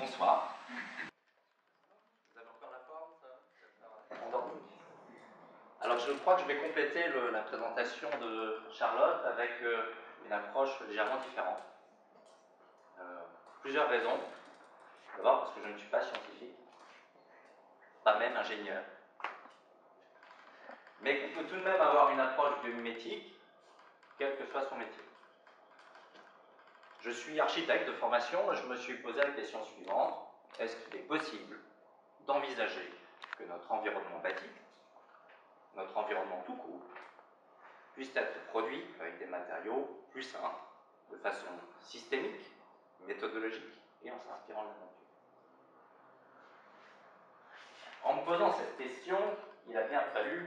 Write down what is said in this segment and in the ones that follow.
Bonsoir. Vous avez encore la forme, ça? Alors je crois que je vais compléter la présentation de Charlotte avec une approche légèrement différente. Plusieurs raisons. D'abord parce que je ne suis pas scientifique, pas même ingénieur. Mais qu'on peut tout de même avoir une approche biomimétique, quel que soit son métier. Je suis architecte de formation et je me suis posé la question suivante. Est-ce qu'il est possible d'envisager que notre environnement bâti, notre environnement tout court, puisse être produit avec des matériaux plus sains, de façon systémique, méthodologique et en s'inspirant de la nature? En me posant cette question, il a bien fallu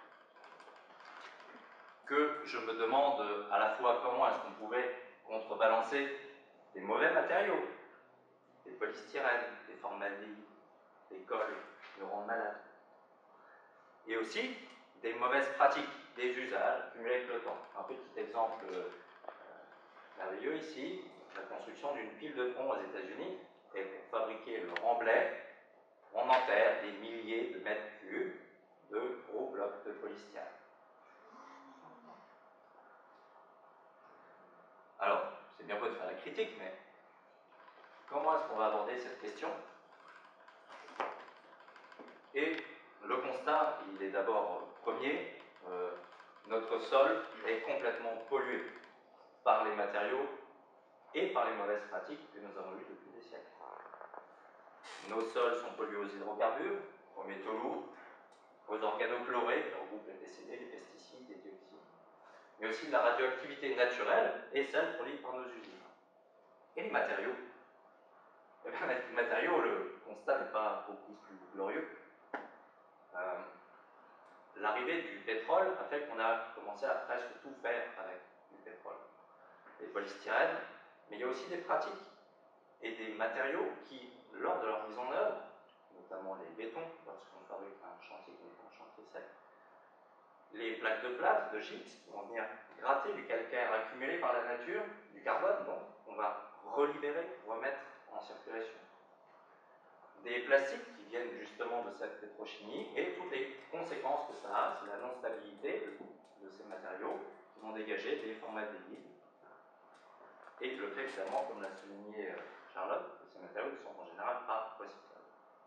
que je me demande à la fois comment est-ce qu'on pouvait contrebalancer des mauvais matériaux, des polystyrènes, des formaldéhydes, des cols qui nous rendent malades, et aussi des mauvaises pratiques, des usages cumulés avec le temps. Un petit exemple merveilleux ici, la construction d'une pile de pont aux États-Unis, et pour fabriquer le remblai, on enterre des milliers de mètres cubes de gros blocs de polystyrène. Alors, c'est bien beau de faire la critique, mais comment est-ce qu'on va aborder cette question? Et le constat, il est d'abord premier, notre sol est complètement pollué par les matériaux et par les mauvaises pratiques que nous avons eues depuis des siècles. Nos sols sont pollués aux hydrocarbures, aux métaux lourds, aux organochlorés qui regroupent les PCB, les pesticides, les dioxines, mais aussi de la radioactivité naturelle et celle produite par nos usines. Et les matériaux? Eh bien, les matériaux, le constat n'est pas beaucoup plus glorieux. L'arrivée du pétrole a fait qu'on a commencé à presque tout faire avec du pétrole. Les polystyrènes, mais il y a aussi des pratiques et des matériaux qui, lors de leur mise en œuvre, notamment les bétons, lorsqu'on fabrique un chantier qui n'est pas un chantier sec, les plaques de plâtre, de gypse, qui vont venir gratter du calcaire accumulé par la nature, du carbone, donc, on va relibérer, remettre en circulation. Des plastiques qui viennent justement de cette pétrochimie et toutes les conséquences que ça a, c'est la non-stabilité de ces matériaux qui vont dégager des formaldéhydes. Et le fait, évidemment, comme l'a souligné Charlotte, que ces matériaux ne sont en général pas recyclables.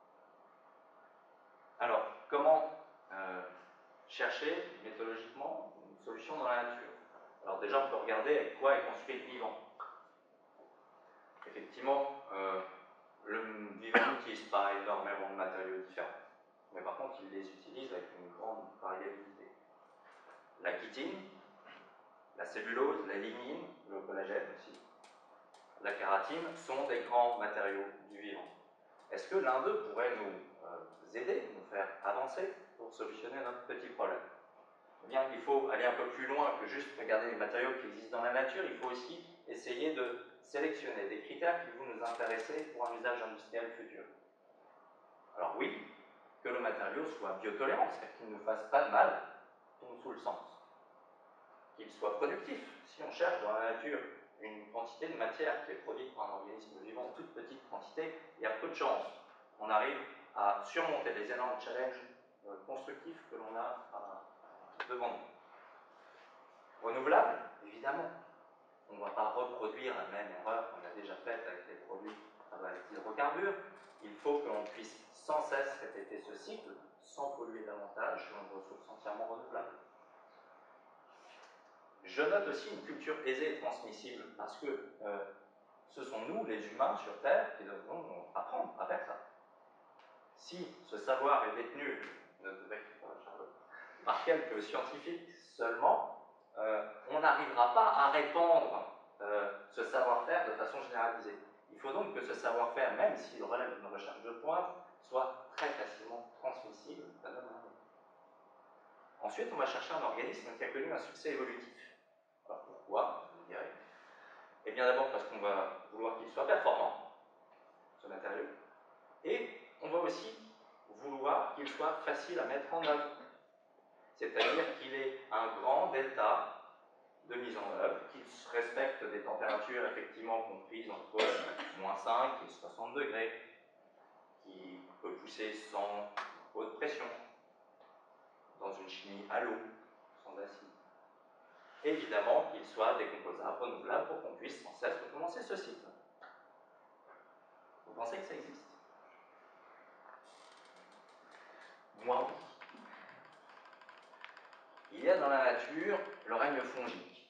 Alors, comment chercher méthodologiquement une solution dans la nature? Alors déjà, on peut regarder avec quoi est construit le vivant. Effectivement, le vivant n'utilise pas énormément de matériaux différents, mais par contre, il les utilise avec une grande variabilité. La chitine, la cellulose, la lignine, le collagène aussi, la kératine sont des grands matériaux du vivant. Est-ce que l'un d'eux pourrait nous aider, nous faire avancer pour solutionner notre petit problème? Eh bien, il faut aller un peu plus loin que juste regarder les matériaux qui existent dans la nature, il faut aussi essayer de sélectionner des critères qui vont nous intéresser pour un usage industriel futur. Alors oui, que le matériau soit biotolérant, c'est-à-dire qu'il ne nous fasse pas de mal dans tout le sens. Qu'il soit productif. Si on cherche dans la nature une quantité de matière qui est produite par un organisme vivant, toute petite quantité, il y a peu de chances qu'on arrive à surmonter les énormes challenges constructifs que l'on a devant nous. Renouvelable, évidemment. On ne va pas reproduire la même erreur qu'on a déjà faite avec les produits à base d'hydrocarbures. Il faut que l'on puisse sans cesse répéter ce cycle sans polluer davantage sur une ressource entièrement renouvelable. Je note aussi une culture aisée et transmissible parce que ce sont nous, les humains sur Terre, qui devrons apprendre à faire ça. Si ce savoir est détenu, par quelques scientifiques seulement, on n'arrivera pas à répandre ce savoir-faire de façon généralisée. Il faut donc que ce savoir-faire, même s'il relève d'une recherche de pointe, soit très facilement transmissible d'un homme à un autre. Ensuite, on va chercher un organisme qui a connu un succès évolutif. Alors pourquoi, vous me direz? Eh bien d'abord parce qu'on va vouloir qu'il soit performant, ce matériau, et on va aussi vouloir qu'il soit facile à mettre en œuvre. C'est-à-dire qu'il ait un grand delta de mise en œuvre, qui respecte des températures effectivement comprises entre -5 et 60 degrés, qui peut pousser sans haute pression, dans une chimie à l'eau, sans acide. Évidemment qu'il soit décomposable, renouvelable, pour qu'on puisse sans cesse recommencer ce cycle. Vous pensez que ça existe? Moi, oui. Il y a dans la nature le règne fongique.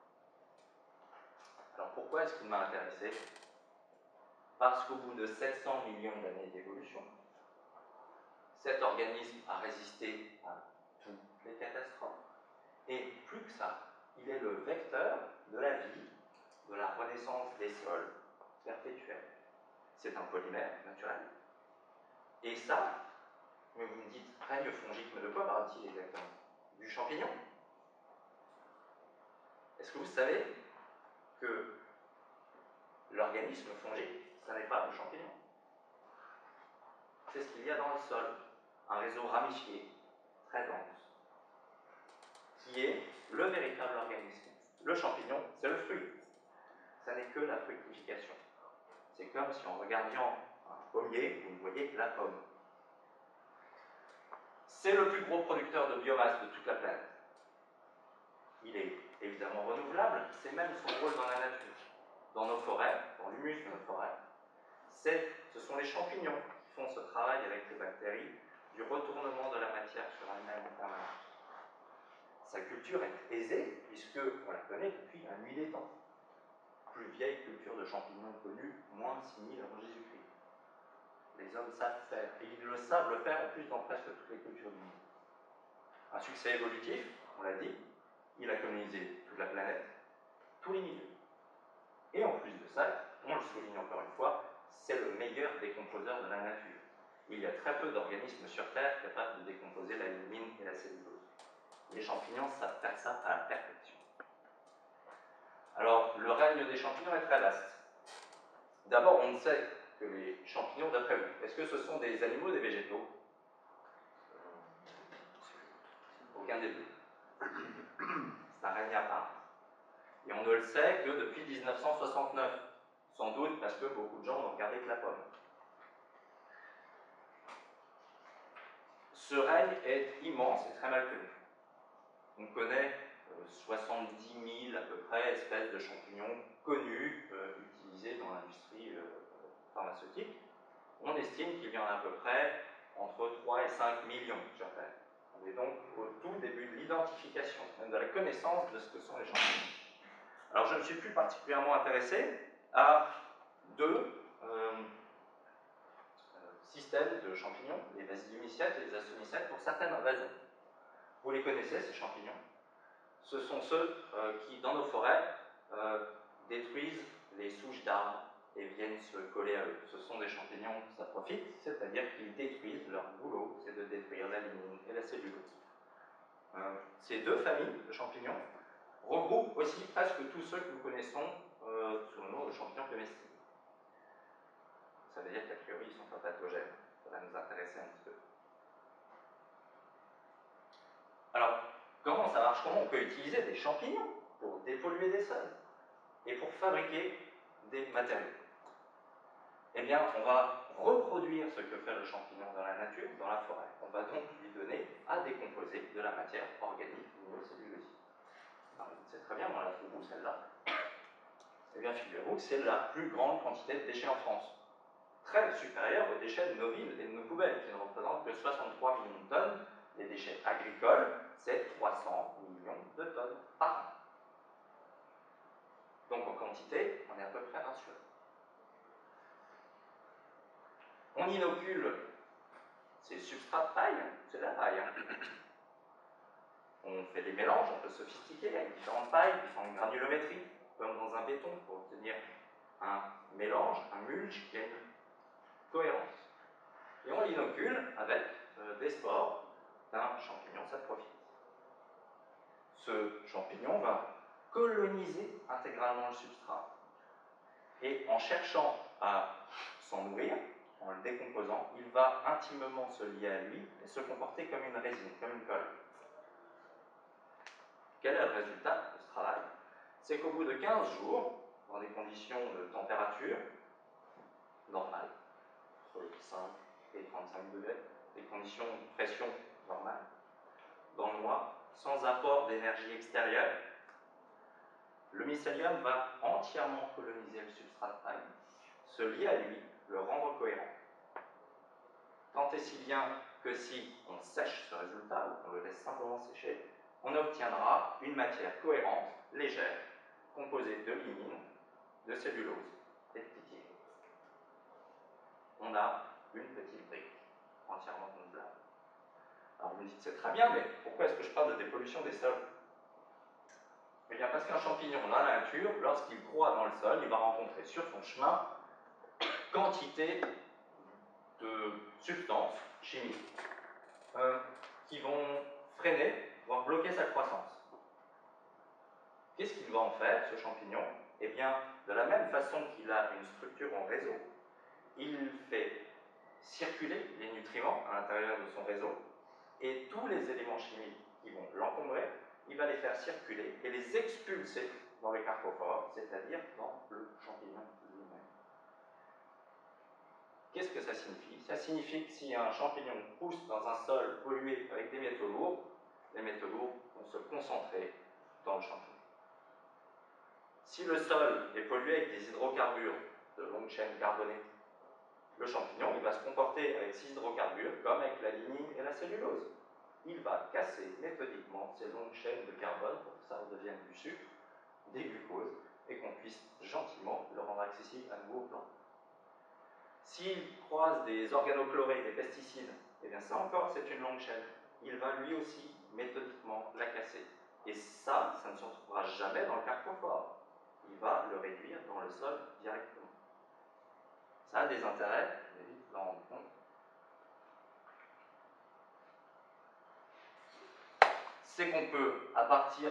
Alors pourquoi est-ce qu'il m'a intéressé? Parce qu'au bout de 700 millions d'années d'évolution, cet organisme a résisté à toutes les catastrophes. Et plus que ça, il est le vecteur de la vie, de la renaissance des sols perpétuelle. C'est un polymère naturel. Et ça, mais vous me dites, règne fongique, mais de quoi parle-t-il exactement? Du champignon? Est-ce que vous savez que l'organisme fongique, ça n'est pas le champignon? C'est ce qu'il y a dans le sol, un réseau ramifié, très dense, qui est le véritable organisme. Le champignon, c'est le fruit. Ça n'est que la fructification. C'est comme si en regardant un pommier, vous ne voyez que la pomme. C'est le plus gros producteur de biomasse de toute la planète. Il est évidemment renouvelable, c'est même son rôle dans la nature. Dans nos forêts, dans l'humus de nos forêts, ce sont les champignons qui font ce travail avec les bactéries du retournement de la matière sur elle-même en permanence. Sa culture est aisée, puisqu'on la connaît depuis la nuit des temps. Plus vieille culture de champignons connue, moins de 6000 avant Jésus-Christ. Les hommes savent faire, et ils le savent le faire en plus dans presque toutes les cultures du monde. Un succès évolutif, on l'a dit, il a colonisé toute la planète, tous les milieux. Et en plus de ça, on le souligne encore une fois, c'est le meilleur décomposeur de la nature. Il y a très peu d'organismes sur Terre capables de décomposer la lignine et la cellulose. Les champignons savent faire ça à la perfection. Alors, le règne des champignons est très vaste. D'abord, on ne sait que les champignons, d'après vous, est-ce que ce sont des animaux ou des végétaux? Aucun des deux. C'est un règne à part. Et on ne le sait que depuis 1969. Sans doute parce que beaucoup de gens n'ont regardé que la pomme. Ce règne est immense et très mal connu. On connaît 70 000 à peu près espèces de champignons connus, utilisés dans l'industrie pharmaceutique. On estime qu'il y en a à peu près entre 3 et 5 millions sur Terre. On est donc au tout début de l'identification, même de la connaissance de ce que sont les champignons. Alors je me suis plus particulièrement intéressé à deux systèmes de champignons, les basidiomycètes et les astomycètes, pour certaines raisons. Vous les connaissez, ces champignons? Ce sont ceux qui, dans nos forêts, détruisent les souches d'arbres et viennent se coller à eux. Ce sont des champignons saprophytes, c'est-à-dire qu'ils détruisent, leur boulot, c'est de détruire la lignine et la cellulose. Ces deux familles de champignons regroupent aussi presque tous ceux que nous connaissons sous le nom de champignons comestibles. Ça veut dire qu'a priori, ils ne sont pas pathogènes. Ça va nous intéresser un petit peu. Alors, comment ça marche? Comment on peut utiliser des champignons pour dépolluer des sols et pour fabriquer des matériaux? Eh bien, on va reproduire ce que fait le champignon dans la nature, dans la forêt. On va donc lui donner à décomposer de la matière organique lignocellulosique. C'est très bien, on la trouve où celle-là? Eh bien, figurez-vous que c'est la plus grande quantité de déchets en France. Très supérieure aux déchets de nos villes et de nos poubelles, qui ne représentent que 63 millions de tonnes. Les déchets agricoles, c'est 300 millions de tonnes par an. Donc en quantité, on est à peu près rassuré. On inocule ces substrats de paille, c'est de la paille. On fait des mélanges un peu sophistiqués avec différentes pailles, différentes granulométries, comme dans un béton, pour obtenir un mélange, un mulch qui a une cohérence. Et on l'inocule avec des spores d'un champignon saprophyte. Ce champignon va coloniser intégralement le substrat. Et en cherchant à s'en nourrir, en le décomposant, il va intimement se lier à lui et se comporter comme une résine, comme une colle. Quel est le résultat de ce travail? c'est qu'au bout de 15 jours, dans des conditions de température normales, entre 5 et 35 degrés, des conditions de pression normales, dans le noir, sans apport d'énergie extérieure, le mycélium va entièrement coloniser le substrat de paille, se lier à lui, le rendre cohérent. Tant et si bien que si on sèche ce résultat, ou qu'on le laisse simplement sécher, on obtiendra une matière cohérente, légère, composée de lignine, de cellulose et de pythine. On a une petite brique entièrement renouvelable. Alors vous me dites, c'est très bien, mais pourquoi est-ce que je parle de dépollution des sols? Eh bien, parce qu'un champignon dans la nature, lorsqu'il croît dans le sol, il va rencontrer sur son chemin quantité de substances chimiques qui vont freiner, voire bloquer sa croissance. Qu'est-ce qu'il va en faire, ce champignon? Eh bien, de la même façon qu'il a une structure en réseau, il fait circuler les nutriments à l'intérieur de son réseau, et tous les éléments chimiques qui vont l'encombrer, il va les faire circuler et les expulser dans le carpophore, c'est-à-dire dans le champignon lui-même. Qu'est-ce que ça signifie? Ça signifie que si un champignon pousse dans un sol pollué avec des métaux lourds, les métaux lourds vont se concentrer dans le champignon. Si le sol est pollué avec des hydrocarbures de longue chaîne carbonée, le champignon il va se comporter avec ces hydrocarbures comme avec la lignine et la cellulose. Il va casser méthodiquement ces longues chaînes de carbone pour que ça redevienne du sucre, des glucoses, et qu'on puisse gentiment le rendre accessible à nouveau aux plantes. S'il croise des organochlorés, des pesticides, eh bien ça encore c'est une longue chaîne. Il va lui aussi méthodiquement la casser. Et ça ne se retrouvera jamais dans le carpophore. Il va le réduire dans le sol directement. Ça a des intérêts, vous allez vite vous en rendre compte. C'est qu'on peut, à partir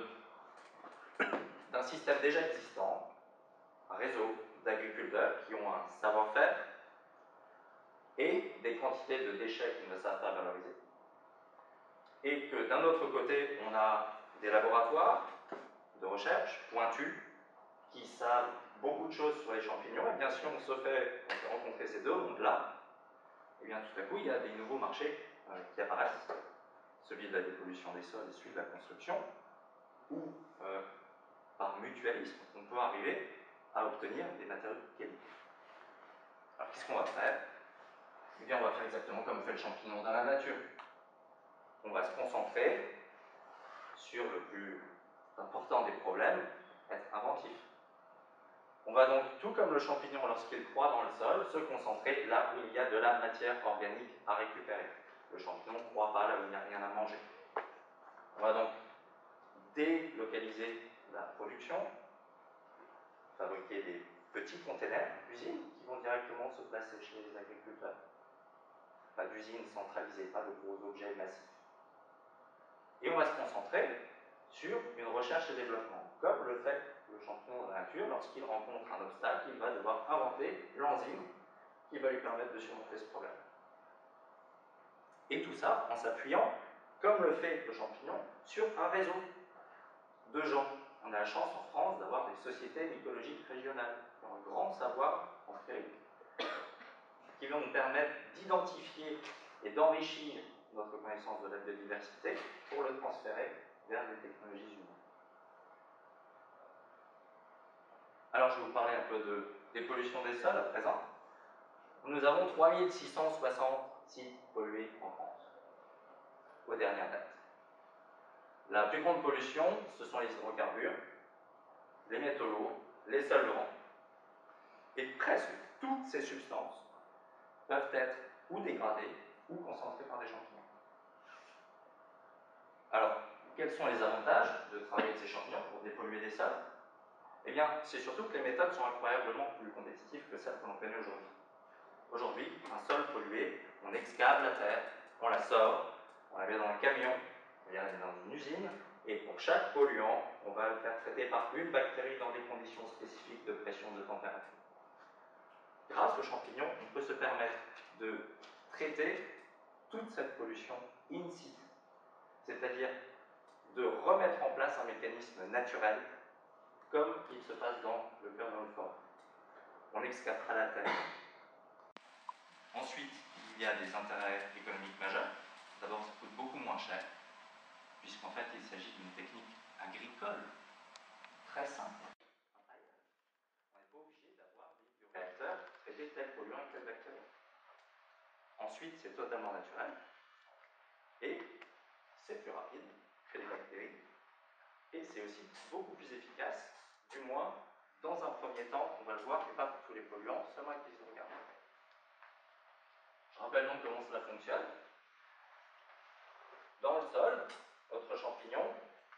d'un système déjà existant, un réseau d'agriculteurs qui ont un savoir-faire et des quantités de déchets qu'ils ne savent pas valoriser, et que d'un autre côté, on a des laboratoires de recherche pointus qui savent beaucoup de choses sur les champignons, et bien si on se fait rencontrer ces deux mondes-là, et bien tout à coup, il y a des nouveaux marchés qui apparaissent, celui de la dépollution des sols et celui de la construction, où, par mutualisme, on peut arriver à obtenir des matériaux de qualité. Alors, qu'est-ce qu'on va faire? Eh bien, on va faire exactement comme fait le champignon dans la nature. On va se concentrer sur le plus important des problèmes, être inventif. On va donc, tout comme le champignon lorsqu'il croît dans le sol, se concentrer là où il y a de la matière organique à récupérer. Le champignon ne croît pas là où il n'y a rien à manger. On va donc délocaliser la production, fabriquer des petits containers d'usines qui vont directement se placer chez les agriculteurs. Pas d'usine centralisée, pas de gros objets massifs. Et on va se concentrer sur une recherche et développement, comme le fait le champignon de la nature. Lorsqu'il rencontre un obstacle, il va devoir inventer l'enzyme qui va lui permettre de surmonter ce problème. Et tout ça en s'appuyant, comme le fait le champignon, sur un réseau de gens. On a la chance en France d'avoir des sociétés mycologiques régionales qui ont un grand savoir empirique, qui vont nous permettre d'identifier et d'enrichir notre connaissance de la biodiversité pour le transférer vers des technologies humaines. Alors je vais vous parler un peu de dépollution des sols à présent. Nous avons 3660 sites pollués en France, aux dernières dates. La plus grande pollution, ce sont les hydrocarbures, les métaux lourds, les solvants, et presque toutes ces substances peuvent être ou dégradées ou concentrées par des champignons. Alors, quels sont les avantages de travailler avec ces champignons pour dépolluer les sols? Eh bien, c'est surtout que les méthodes sont incroyablement plus compétitives que celles que l'on connaît aujourd'hui. Aujourd'hui, un sol pollué, on excave la terre, on la sort, on la met dans un camion, on la met dans une usine, et pour chaque polluant, on va le faire traiter par une bactérie dans des conditions spécifiques de pression, de température. Grâce aux champignons, on peut se permettre de traiter toute cette pollution in situ, c'est-à-dire de remettre en place un mécanisme naturel comme il se passe dans le cœur dans le fort. On excavera la terre. Ensuite, il y a des intérêts économiques majeurs. D'abord, ça coûte beaucoup moins cher, puisqu'en fait, il s'agit d'une technique agricole très simple. On n'est pas obligé d'avoir des bioréacteurs traités tels polluants et tels bactéries. Ensuite, c'est totalement naturel. Et c'est plus rapide que les bactéries. Et c'est aussi beaucoup plus efficace, du moins, dans un premier temps, on va le voir, mais pas pour tous les polluants, seulement avec les hydrocarbures. Je rappelle donc comment cela fonctionne. Dans le sol, notre champignon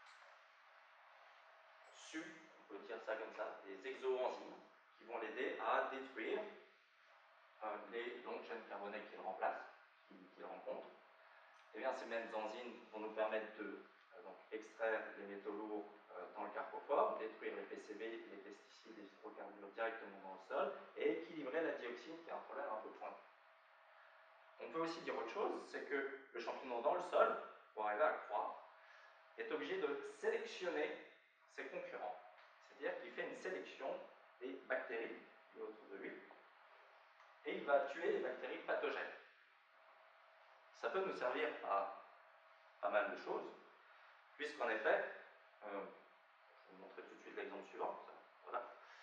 sue, on peut dire ça comme ça, des exoenzymes qui vont l'aider à détruire les longues chaînes carbonées qu'il remplace, qu'il rencontre. Et bien, ces mêmes enzymes vont nous permettre de donc, extraire les métaux lourds dans le carpophore, détruire les PCB, les pesticides, les hydrocarbures directement dans le sol et équilibrer la dioxine qui est un problème un peu pointu. On peut aussi dire autre chose, c'est que le champignon dans le sol, pour arriver à croître, est obligé de sélectionner ses concurrents. C'est-à-dire qu'il fait une sélection des bactéries autour de lui et il va tuer les bactéries pathogènes. Ça peut nous servir à pas mal de choses, puisqu'en effet, je vais vous montrer tout de suite l'exemple suivant. Voilà.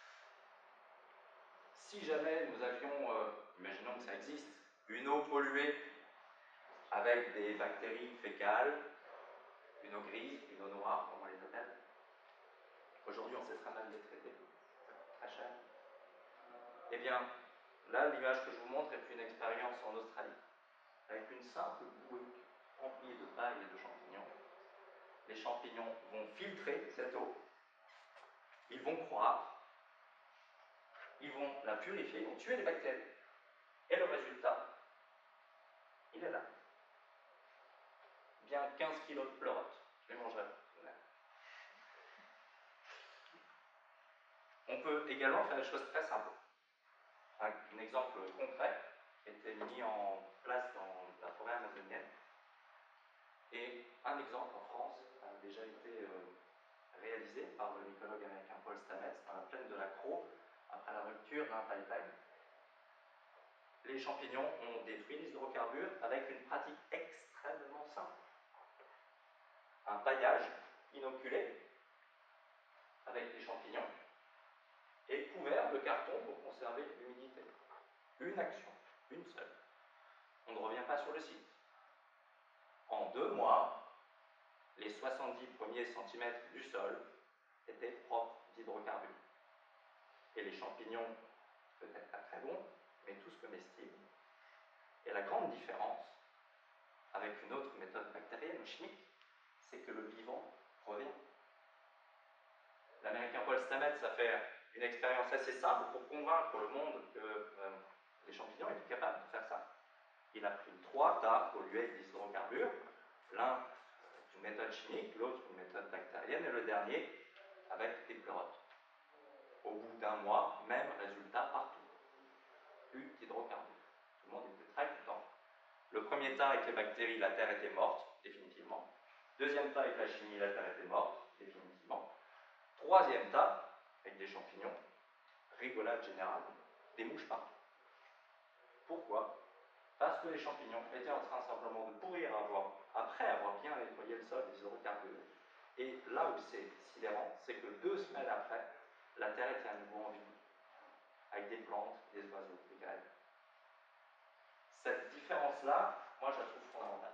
Si jamais nous avions, imaginons que ça existe, une eau polluée avec des bactéries fécales, une eau grise, une eau noire, comme on les appelle, aujourd'hui on sait très mal les traiter, très cher. Eh bien, là l'image que je vous montre est une expérience en Australie, avec une simple bouée remplie de paille et de champignons. Les champignons vont filtrer cette eau, ils vont croître, ils vont la purifier, ils vont tuer les bactéries. Et le résultat, il est là. Bien 15 kg de pleurotes. Je les mangerai. On peut également faire des choses très simples. Un exemple concret qui a été mis en place dans la forêt amazonienne. Et un exemple en France a déjà été réalisé par le mycologue américain Paul Stamets dans la plaine de la Crau après la rupture d'un pipeline. Les champignons ont détruit les hydrocarbures avec une pratique extrêmement simple. Un paillage inoculé avec des champignons et couvert de carton pour conserver l'humidité. Une action, une seule. On ne revient pas sur le site. En 2 mois, les 70 premiers centimètres du sol étaient propres d'hydrocarbures. Et les champignons, peut-être pas très bons, mais tous comestibles. Et la grande différence avec une autre méthode bactérienne ou chimique, c'est que le vivant revient. L'américain Paul Stamets a fait une expérience assez simple pour convaincre le monde que les champignons étaient capables de faire ça. Il a pris 3 tas pollués avec des hydrocarbures, l'un une méthode chimique, l'autre une méthode bactérienne, et le dernier avec des pleurotes. Au bout d'1 mois, même résultat partout. Plus d'hydrocarbures. Tout le monde était très content. Le premier tas avec les bactéries, la terre était morte, définitivement. Deuxième tas avec la chimie, la terre était morte, définitivement. Troisième tas avec des champignons, rigolade générale, des mouches partout. Pourquoi? Parce que les champignons étaient en train simplement de pourrir après avoir bien nettoyé le sol des hydrocarbures. Et là où c'est sidérant, c'est que 2 semaines après, la terre était à nouveau en vie, avec des plantes, des oiseaux, des graines. Cette différence-là, moi je la trouve fondamentale.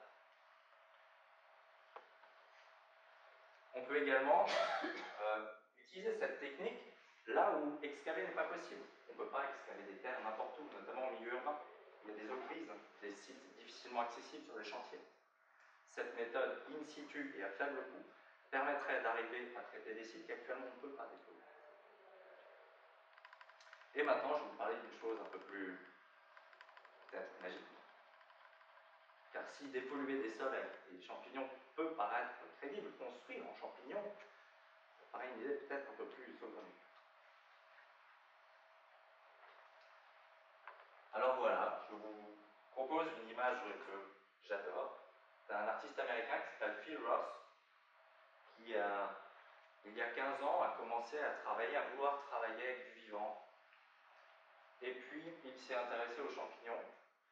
On peut également utiliser cette technique là où excaver n'est pas possible. On ne peut pas excaver des terres n'importe où, notamment au milieu urbain. Il y a des eaux grises, des sites difficilement accessibles sur les chantiers. Cette méthode in situ et à faible coût permettrait d'arriver à traiter des sites qu'actuellement on ne peut pas dépolluer. Et maintenant, je vais vous parler d'une chose un peu plus peut-être magique. Car si dépolluer des sols avec des champignons peut paraître crédible, construire en champignons, ça paraît une idée peut-être un peu plus saugrenue. Alors voilà, je vous propose une image que j'adore, d'un artiste américain qui s'appelle Phil Ross, qui a il y a 15 ans, a commencé à travailler, à vouloir travailler avec du vivant. Et puis, il s'est intéressé aux champignons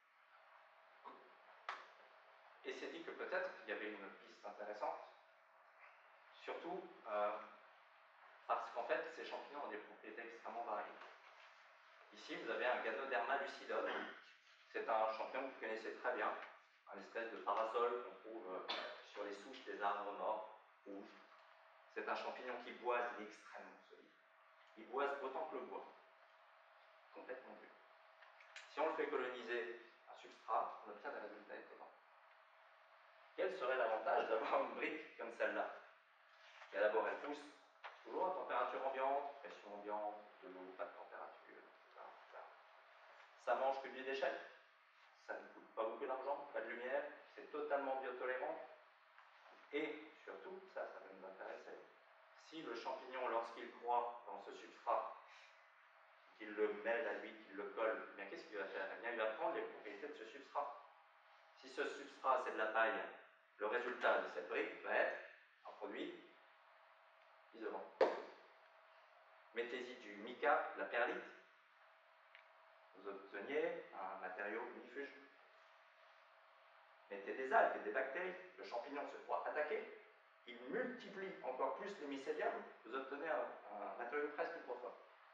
et s'est dit que peut-être qu'il y avait une piste intéressante, surtout parce qu'en fait, ces champignons ont des propriétés extrêmement variées. Ici, vous avez un Ganoderma lucidum. C'est un champignon que vous connaissez très bien, un espèce de parasol qu'on trouve sur les souches des arbres morts, rouges. C'est un champignon qui boise, il est extrêmement solide. Il boise autant que le bois, complètement dur. Si on le fait coloniser un substrat, on obtient des résultats étonnants. Quel serait l'avantage d'avoir une brique comme celle-là? D'abord, elle pousse toujours à température ambiante, pression ambiante, de l'eau, pas de température, etc. Ça mange que du déchet, ça ne coûte pas beaucoup d'argent, pas de lumière, c'est totalement biotolérant. Et surtout, ça va nous intéresser. Si le champignon, lorsqu'il croît dans ce substrat, qu'il le mêle à lui, qu'il le colle, eh bien qu'est-ce qu'il va faire? Eh bien, il va prendre les propriétés de ce substrat. Si ce substrat, c'est de la paille, le résultat de cette brique va être un produit isolant. Mettez-y du mica, de la perlite, vous obteniez un matériau unifuge. Mettez des algues, des bactéries, le champignon se croit attaqué, il multiplie encore plus les mycéliums, vous obtenez un matériau presque hydrophobe.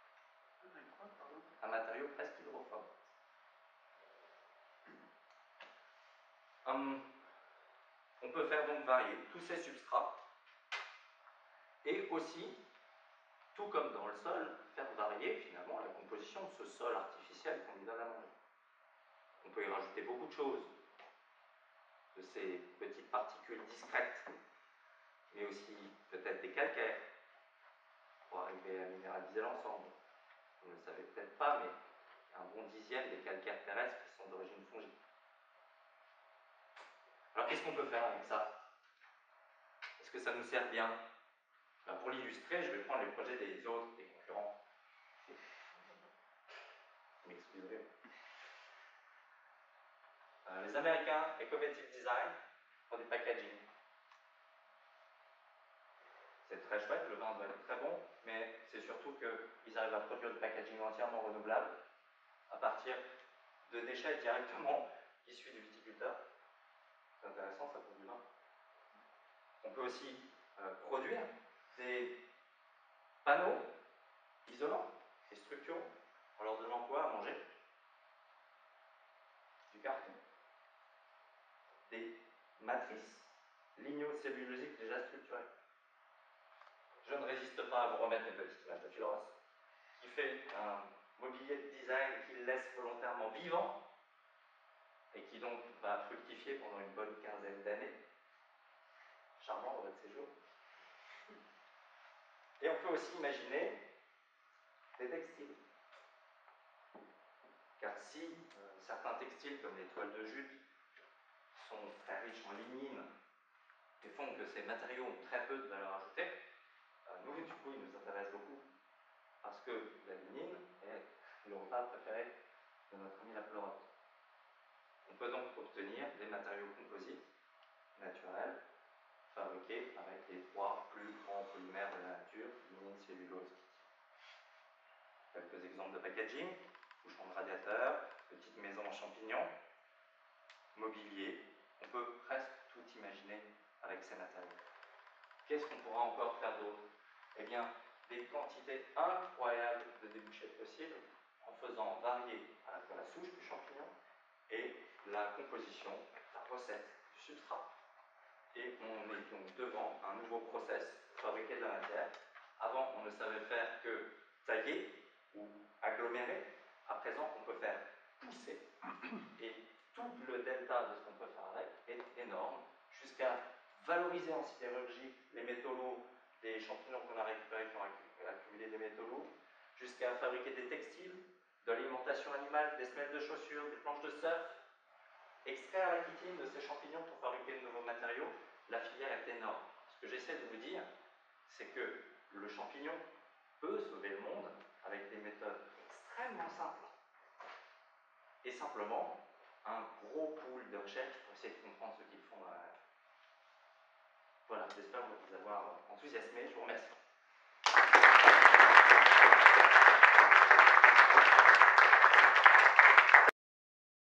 Un matériau presque hydrophobe. On peut faire donc varier tous ces substrats et aussi, tout comme dans le sol, faire varier finalement la composition de ce sol artificiel qu'on lui donne à manger. On peut y rajouter beaucoup de choses, de ces petites particules discrètes, mais aussi peut-être des calcaires, pour arriver à minéraliser l'ensemble. Vous ne le savez peut-être pas, mais il y a un bon dixième des calcaires terrestres qui sont d'origine fongique. Alors qu'est-ce qu'on peut faire avec ça? Est-ce que ça nous sert bien? Ben, pour l'illustrer, je vais prendre les projets des autres, des concurrents. Vous m'excuserez. Les Américains, Ecovative Design, pour du packaging. C'est très chouette, le vin doit être très bon, mais c'est surtout qu'ils arrivent à produire du packaging entièrement renouvelable à partir de déchets directement issus du viticulteur. C'est intéressant, ça produit du vin. On peut aussi produire des panneaux isolants et structurants en leur donnant quoi à manger? Du carton. Des matrices lignocellulosiques déjà structurées. Je ne résiste pas à vous remettre une petite image de Phil Ross, qui fait un mobilier de design qu'il laisse volontairement vivant et qui donc va fructifier pendant une bonne quinzaine d'années. Charmant dans votre séjour. Et on peut aussi imaginer des textiles. Car si certains textiles, comme les toiles de jute, sont très riches en lignine et font que ces matériaux ont très peu de valeur ajoutée, nous, du coup, ils nous intéressent beaucoup. Parce que la lignine est le repas préféré de notre ami la pleurote. On peut donc obtenir des matériaux composites naturels fabriqués avec les trois plus grands polymères de la nature, lignine, cellulose. Quelques exemples de packaging, bouchon de radiateur, petite maison en champignons, mobilier. On peut presque tout imaginer avec ces matériaux. Qu'est-ce qu'on pourra encore faire d'autre? Eh bien, des quantités incroyables de débouchés possibles en faisant varier à la fois la souche du champignon et la composition, la recette du substrat. Et on est donc devant un nouveau process pour fabriquer de la matière. Avant, on ne savait faire que tailler ou agglomérer. À présent, on peut faire pousser. Et tout le delta de ce qu'on peut faire avec est énorme, jusqu'à valoriser en sidérurgie les métaux lourds des champignons qu'on a récupérés, qui ont accumulé des métaux lourds, jusqu'à fabriquer des textiles, de l'alimentation animale, des semelles de chaussures, des planches de surf, extraire la chitine de ces champignons pour fabriquer de nouveaux matériaux. La filière est énorme. Ce que j'essaie de vous dire, c'est que le champignon peut sauver le monde avec des méthodes extrêmement simples et simplement un gros pool de recherche pour essayer de comprendre ce qu'ils font dans la nature. Voilà, j'espère vous avoir enthousiasmé